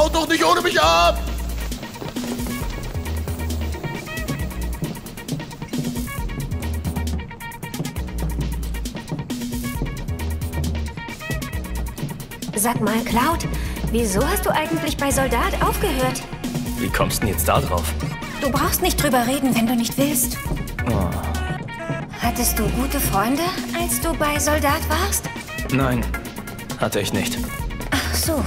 Haut doch nicht ohne mich ab! Sag mal, Cloud, wieso hast du eigentlich bei Soldat aufgehört? Wie kommst du denn jetzt da drauf? Du brauchst nicht drüber reden, wenn du nicht willst. Oh. Hattest du gute Freunde, als du bei Soldat warst? Nein, hatte ich nicht. Ach so.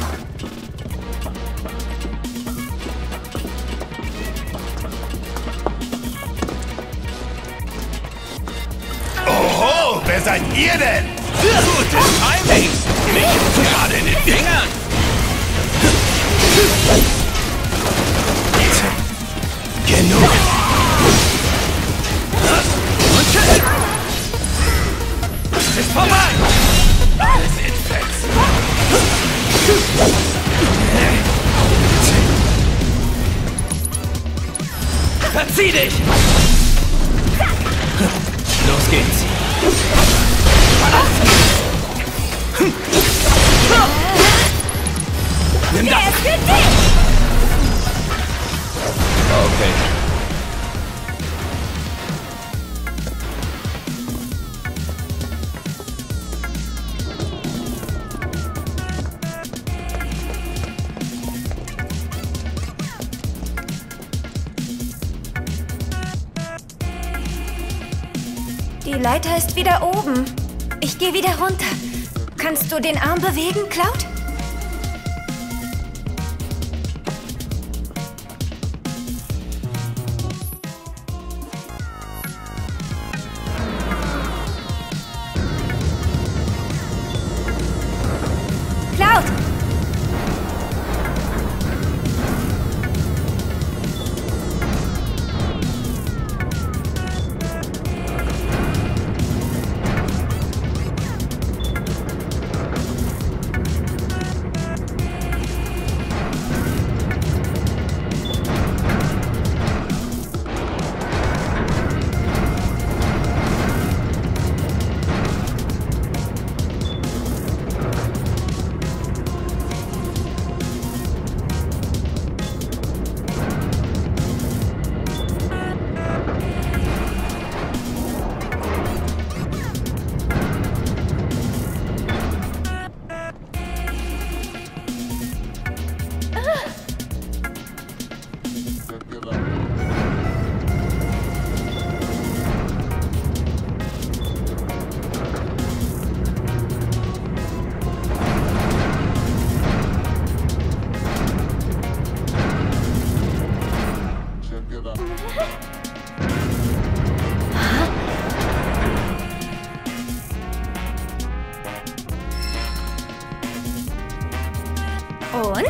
Oho, wer seid ihr denn? Gutes Timing! Mich gerade in den Fingern! Genug! Und tschüss! Ist vorbei! Alles in Fetzen! Verzieh dich! Los geht's. Nimm das! Okay. Die Leiter ist wieder oben. Ich gehe wieder runter. Kannst du den Arm bewegen, Cloud? Cloud! Und?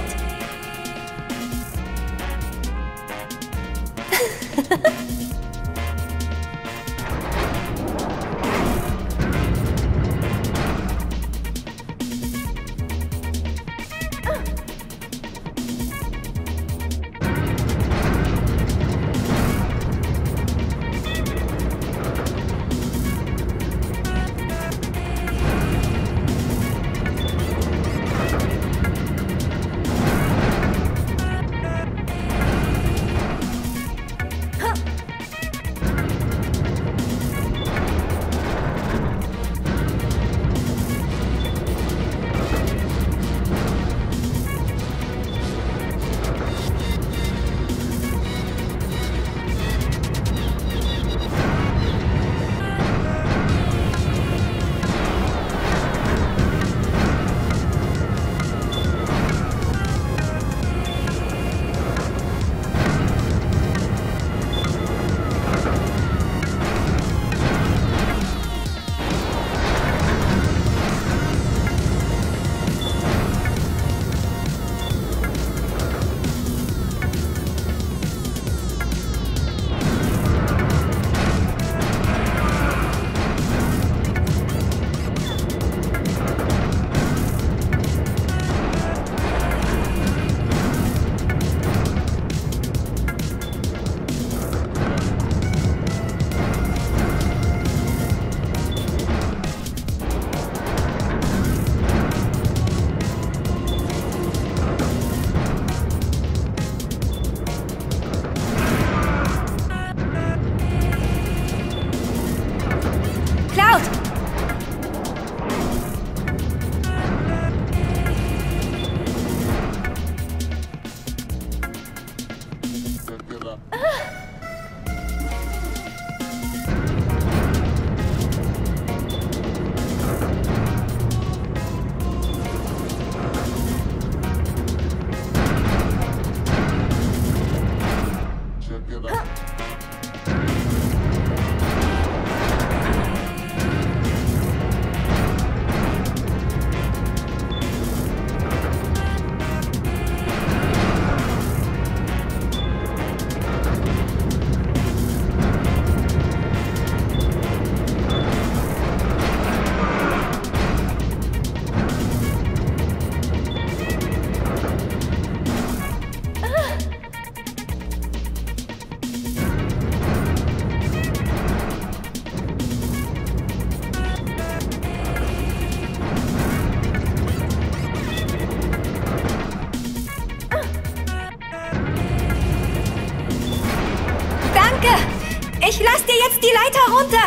jetzt die Leiter runter!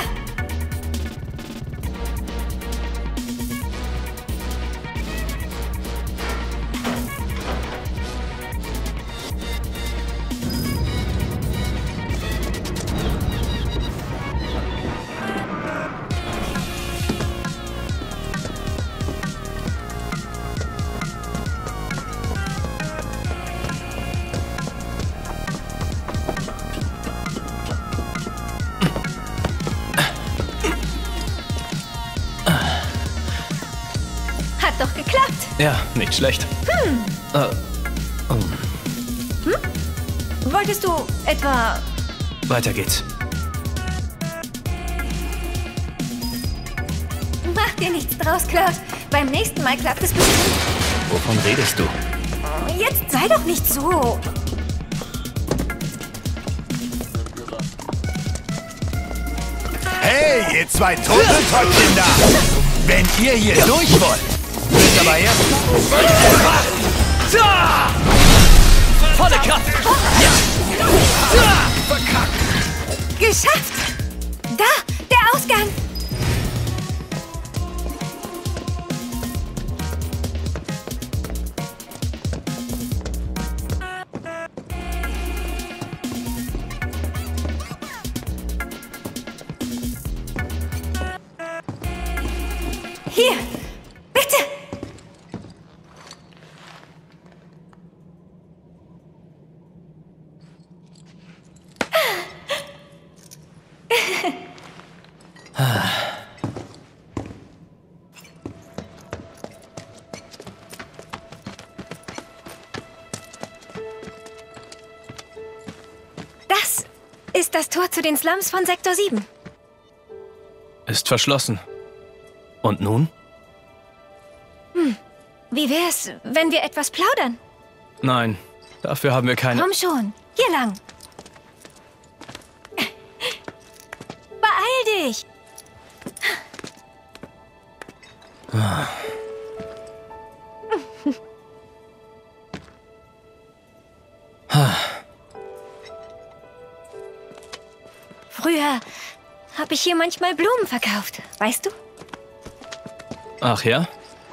Hat doch geklappt. Ja, nicht schlecht. Wolltest du etwa... Weiter geht's. Mach dir nichts draus, Cloud. Beim nächsten Mal klappt es bestimmt. Wovon redest du? Jetzt sei doch nicht so. Hey, ihr zwei Turteltäubchen da! Wenn ihr hier durch wollt, müsst aber erst... Volle Kraft! Verkackt! Geschafft! Da, der Ausgang. Hier, bitte. Das ist das Tor zu den Slums von Sektor 7. Ist verschlossen. Und nun? Wie wär's, wenn wir etwas plaudern? Nein, dafür haben wir keine... Komm schon, hier lang. Beeil dich. Früher habe ich hier manchmal Blumen verkauft, weißt du? Ach ja?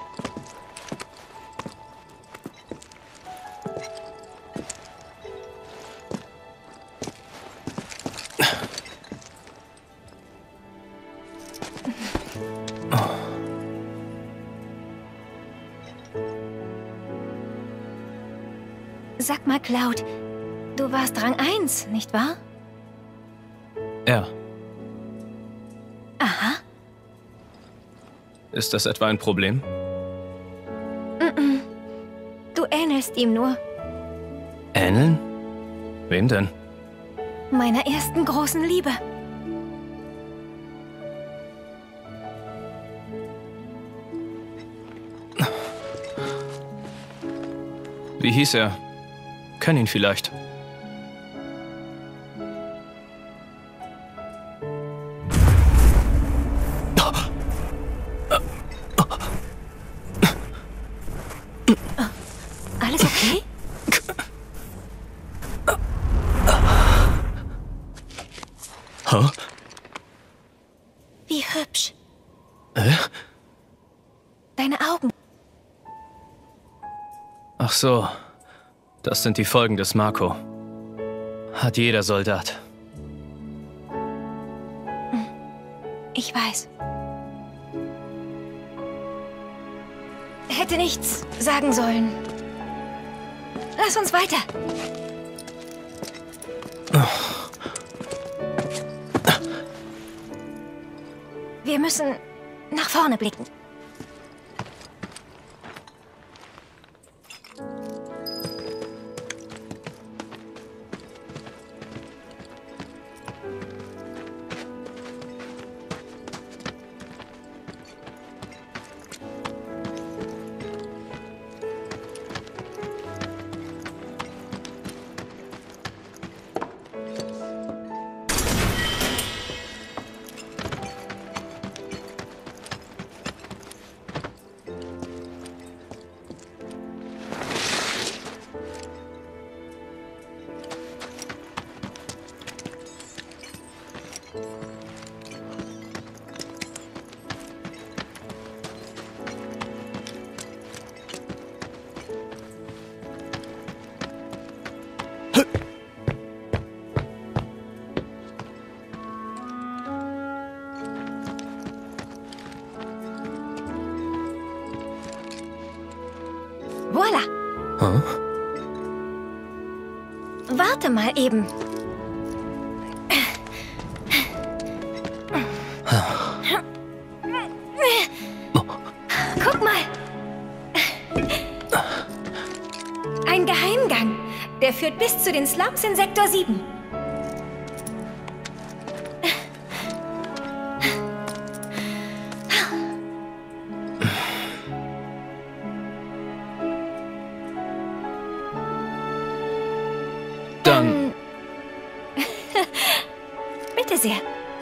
Sag mal, Cloud, du warst Rang 1, nicht wahr? Ja. Aha. Ist das etwa ein Problem? Du ähnelst ihm nur. Ähneln? Wem denn? Meiner ersten großen Liebe. Wie hieß er? Kenn ihn vielleicht. Alles okay? Huh? Wie hübsch. Deine Augen. Ach so. Das sind die Folgen des Marco. Hat jeder Soldat. Ich weiß. Hätte nichts sagen sollen. Lass uns weiter. Wir müssen nach vorne blicken. Hm? Warte mal eben. Guck mal. Ein Geheimgang. Der führt bis zu den Slums in Sektor 7. Dann... Bitte sehr.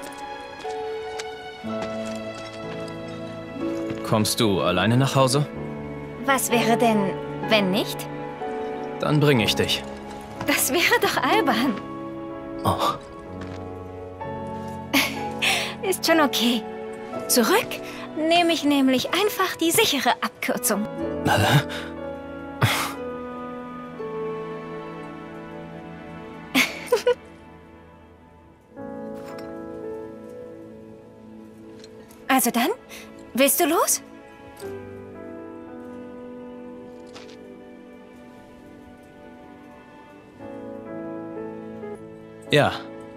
Kommst du alleine nach Hause? Was wäre denn, wenn nicht? Dann bringe ich dich. Das wäre doch albern. Oh. Ist schon okay. Zurück nehme ich nämlich einfach die sichere Abkürzung. Also dann, willst du los? Ja.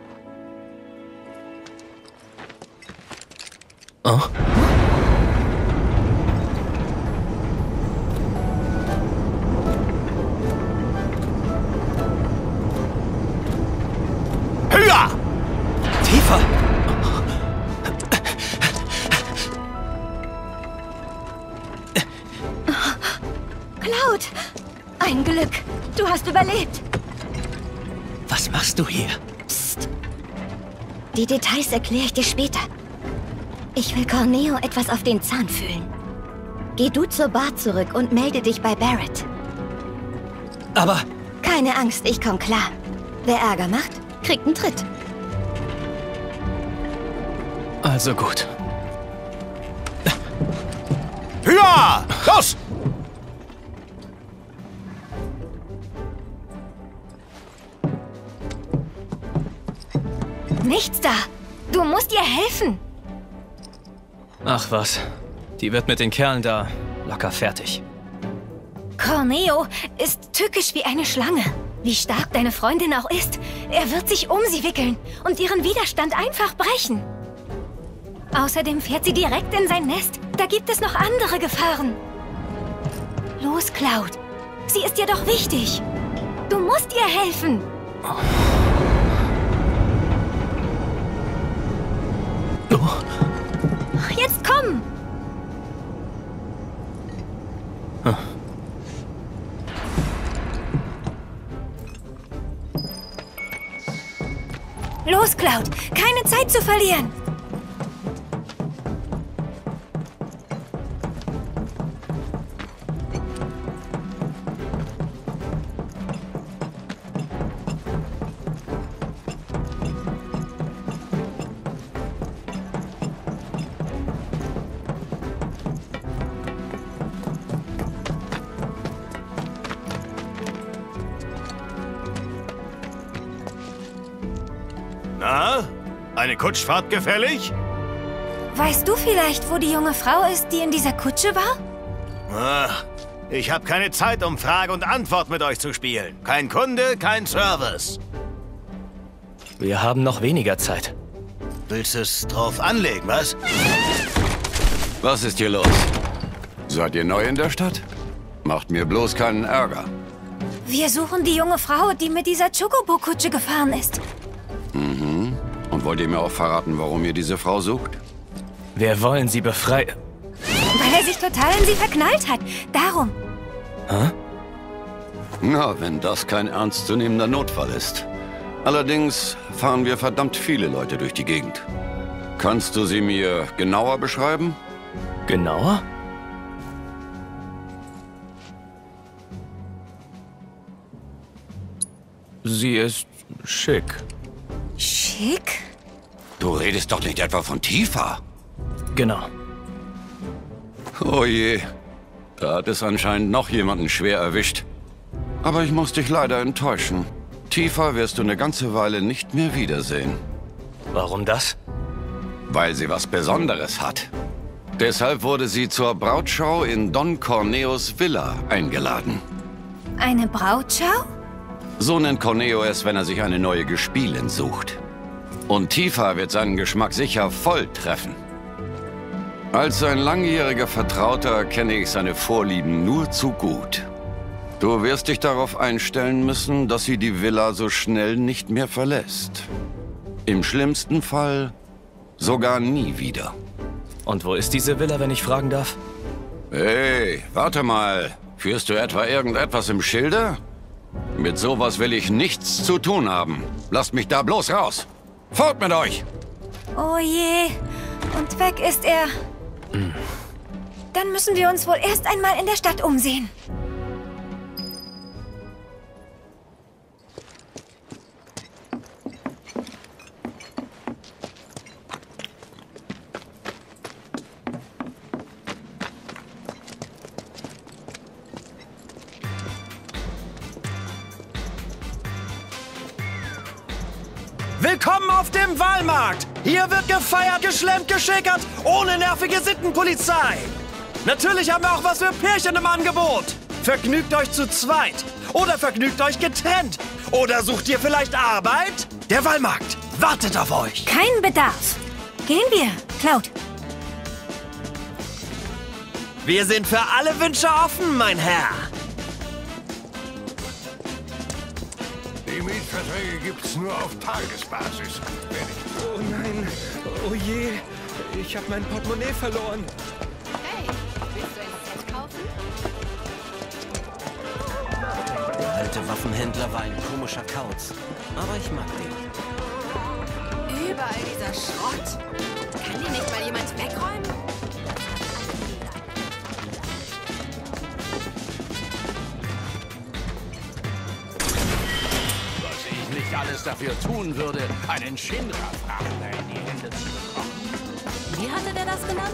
Oh. Höher! Tiefer! Cloud! Ein Glück. Du hast überlebt. Was machst du hier? Psst. Die Details erkläre ich dir später. Ich will Corneo etwas auf den Zahn fühlen. Geh du zur Bar zurück und melde dich bei Barrett. Aber... Keine Angst, ich komm klar. Wer Ärger macht, kriegt einen Tritt. Also gut. Höher! Los! Nichts da. Du musst ihr helfen. Ach was. Die wird mit den Kerlen da locker fertig. Corneo ist tückisch wie eine Schlange. Wie stark deine Freundin auch ist, er wird sich um sie wickeln und ihren Widerstand einfach brechen. Außerdem fährt sie direkt in sein Nest. Da gibt es noch andere Gefahren. Los, Cloud. Sie ist dir doch wichtig. Du musst ihr helfen. Jetzt komm! Los, Cloud! Keine Zeit zu verlieren! Na? Eine Kutschfahrt gefällig? Weißt du vielleicht, wo die junge Frau ist, die in dieser Kutsche war? Ach, ich habe keine Zeit, um Frage und Antwort mit euch zu spielen. Kein Kunde, kein Service. Wir haben noch weniger Zeit. Willst es drauf anlegen, was? Was ist hier los? Seid ihr neu in der Stadt? Macht mir bloß keinen Ärger. Wir suchen die junge Frau, die mit dieser Chocobo-Kutsche gefahren ist. Mhm. Und wollt ihr mir auch verraten, warum ihr diese Frau sucht? Wir wollen sie befreien. Weil er sich total in sie verknallt hat. Darum. Hä? Na, wenn das kein ernstzunehmender Notfall ist. Allerdings fahren wir verdammt viele Leute durch die Gegend. Kannst du sie mir genauer beschreiben? Genauer? Sie ist schick. Schick? Du redest doch nicht etwa von Tifa? Genau. Oh je, da hat es anscheinend noch jemanden schwer erwischt. Aber ich muss dich leider enttäuschen. Tifa wirst du eine ganze Weile nicht mehr wiedersehen. Warum das? Weil sie was Besonderes hat. Deshalb wurde sie zur Brautschau in Don Corneos Villa eingeladen. Eine Brautschau? So nennt Corneo es, wenn er sich eine neue Gespielin sucht. Und Tifa wird seinen Geschmack sicher voll treffen. Als sein langjähriger Vertrauter kenne ich seine Vorlieben nur zu gut. Du wirst dich darauf einstellen müssen, dass sie die Villa so schnell nicht mehr verlässt. Im schlimmsten Fall sogar nie wieder. Und wo ist diese Villa, wenn ich fragen darf? Hey, warte mal. Führst du etwa irgendetwas im Schilde? Mit sowas will ich nichts zu tun haben. Lasst mich da bloß raus. Fort mit euch! Oh je. Und weg ist er. Dann müssen wir uns wohl erst einmal in der Stadt umsehen. Willkommen auf dem Wahlmarkt! Hier wird gefeiert, geschlemmt, geschickert, ohne nervige Sittenpolizei! Natürlich haben wir auch was für Pärchen im Angebot! Vergnügt euch zu zweit! Oder vergnügt euch getrennt! Oder sucht ihr vielleicht Arbeit? Der Wahlmarkt wartet auf euch! Kein Bedarf. Gehen wir, Cloud. Wir sind für alle Wünsche offen, mein Herr! Die Mietverträge gibt's nur auf Tagesbasis. Oh nein, oh je, ich habe mein Portemonnaie verloren. Hey, willst du ein Set kaufen? Der alte Waffenhändler war ein komischer Kauz, aber ich mag den. Überall dieser Schrott. Kann die nicht mal jemand wegräumen? Alles dafür tun würde, einen Shinra-Frachter in die Hände zu bekommen. Wie hatte der das genannt?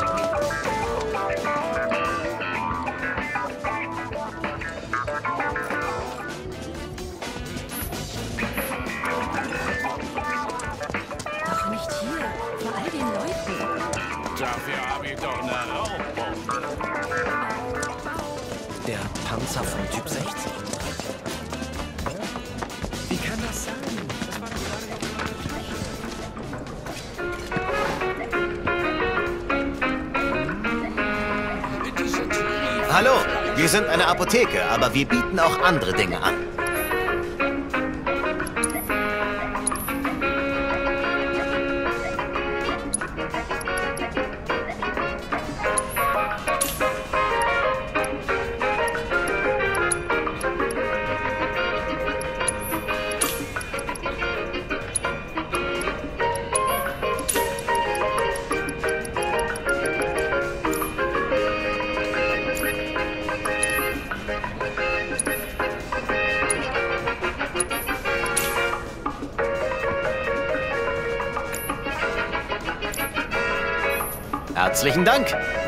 Doch nicht hier, vor all den Leuten. Dafür habe ich doch eine Raubbombe. Der Panzer von Typ 60. Wie kann das sein? Das war doch gerade noch... Hallo, wir sind eine Apotheke, aber wir bieten auch andere Dinge an. Herzlichen Dank.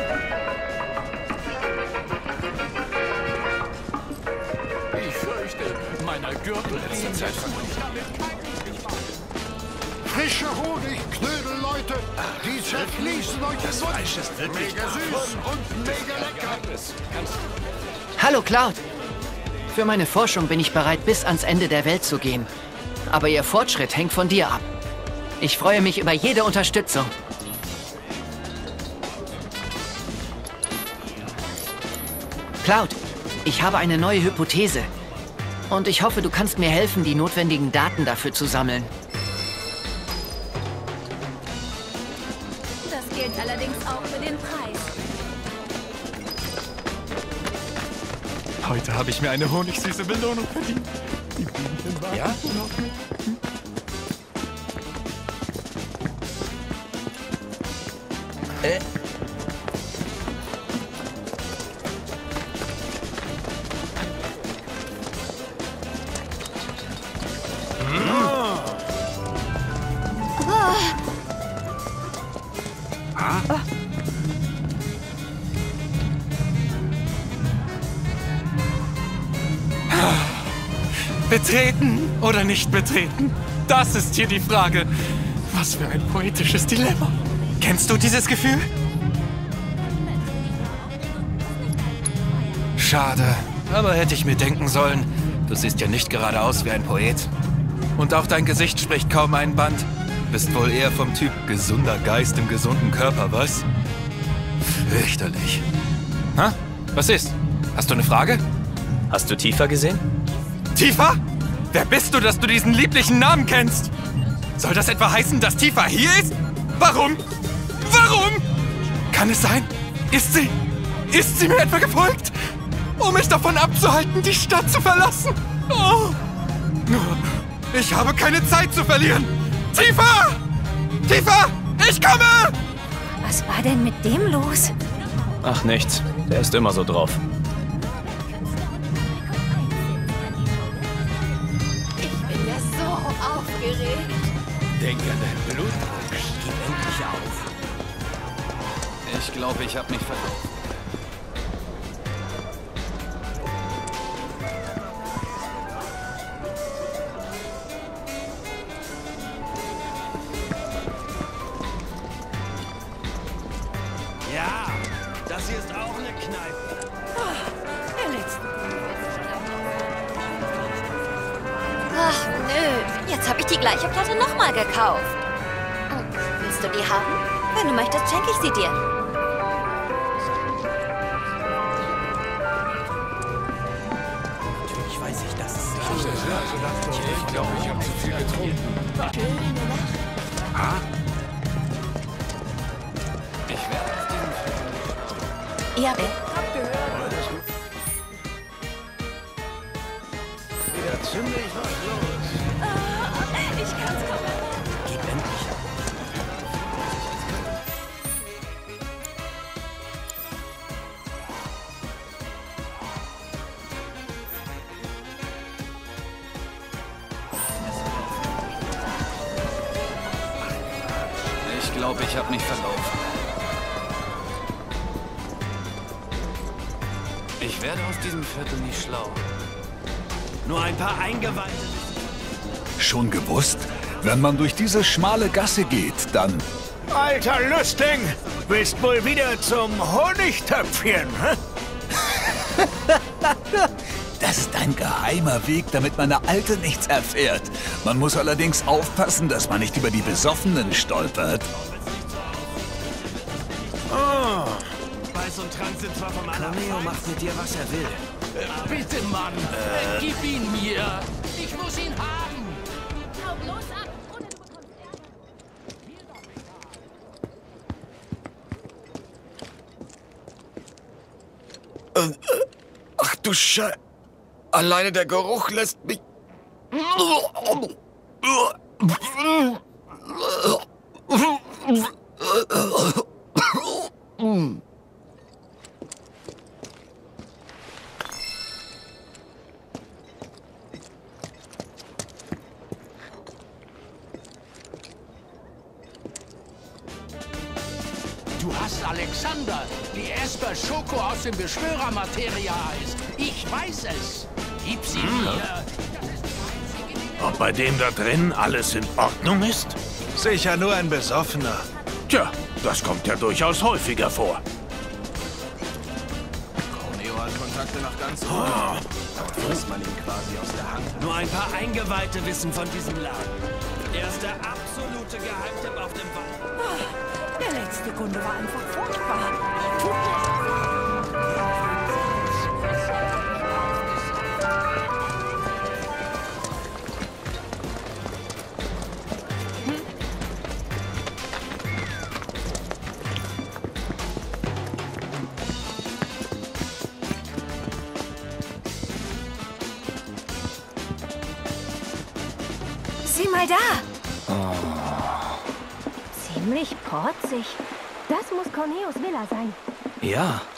Ich fürchte, meiner Gürtel ist Zeit Frischer Honig, Knödel, Leute. Die zerfließen euch das Fleisch ist wirklich mega süß und mega lecker. Hallo Cloud. Für meine Forschung bin ich bereit, bis ans Ende der Welt zu gehen. Aber Ihr Fortschritt hängt von dir ab. Ich freue mich über jede Unterstützung. Cloud, ich habe eine neue Hypothese. Und ich hoffe, du kannst mir helfen, die notwendigen Daten dafür zu sammeln. Das gilt allerdings auch für den Preis. Heute habe ich mir eine honigsüße Belohnung verdient. Die Bienchen warten auf mich. Betreten oder nicht betreten? Das ist hier die Frage. Was für ein poetisches Dilemma. Kennst du dieses Gefühl? Schade. Aber hätte ich mir denken sollen, du siehst ja nicht gerade aus wie ein Poet. Und auch dein Gesicht spricht kaum einen Band. Bist wohl eher vom Typ gesunder Geist im gesunden Körper, was? Fürchterlich. Ha? Was ist? Hast du eine Frage? Hast du Tifa gesehen? Tifa? Wer bist du, dass du diesen lieblichen Namen kennst? Soll das etwa heißen, dass Tifa hier ist? Warum? Warum? Kann es sein? Ist sie mir etwa gefolgt? Um mich davon abzuhalten, die Stadt zu verlassen? Oh. Ich habe keine Zeit zu verlieren. Tifa! Tifa! Ich komme! Was war denn mit dem los? Ach, nichts. Der ist immer so drauf. Ich bin ja so aufgeregt. Denk an deinen Blutdruck. Gib endlich auf. Ich glaube, ich habe mich verlaufen. Ja, das hier ist auch eine Kneipe. Ach, nö. Jetzt habe ich die gleiche Platte nochmal gekauft. Willst du die haben? Wenn du möchtest, schenke ich sie dir. Natürlich weiß ich, dass es sich nicht Ich glaube, ich habe zu viel getrunken. Schöne Nacht. Ich werde auf diesem Ja, wieder ziemlich was los. ich kann's kaum erwarten. Gib endlich auf. Ich glaube, ich habe mich verlaufen. Ich werde aus diesem Viertel nicht schlau. Nur ein paar Eingeweihte. Schon gewusst? Wenn man durch diese schmale Gasse geht, dann... Alter Lüstling, bist wohl wieder zum Honigtöpfchen, hä? Das ist ein geheimer Weg, damit meine Alte nichts erfährt. Man muss allerdings aufpassen, dass man nicht über die Besoffenen stolpert. Weiß und Trank sind zwar vom Corneo macht mit dir, was er will. Bitte, Mann. Gib ihn mir. Ich muss ihn haben. Hau bloß ab, oder du bekommst Ärger. Ach du Scheiße. Alleine der Geruch lässt mich... Du hast Alexander, die Esper Schoko aus dem Beschwörermaterial ist. Ich weiß es. Gib sie mir. Ob bei dem da drin alles in Ordnung ist? Sicher nur ein Besoffener. Tja, das kommt ja durchaus häufiger vor. Corneo hat Kontakte nach ganz oben. Da frisst man ihn quasi aus der Hand. Nur ein paar Eingeweihte wissen von diesem Laden. Er ist der absolute Geheimtipp auf dem Wald. Der letzte Kunde war einfach furchtbar. Tut mir Sieh mal da. ziemlich protzig. Das muss Corneos Villa sein. Ja,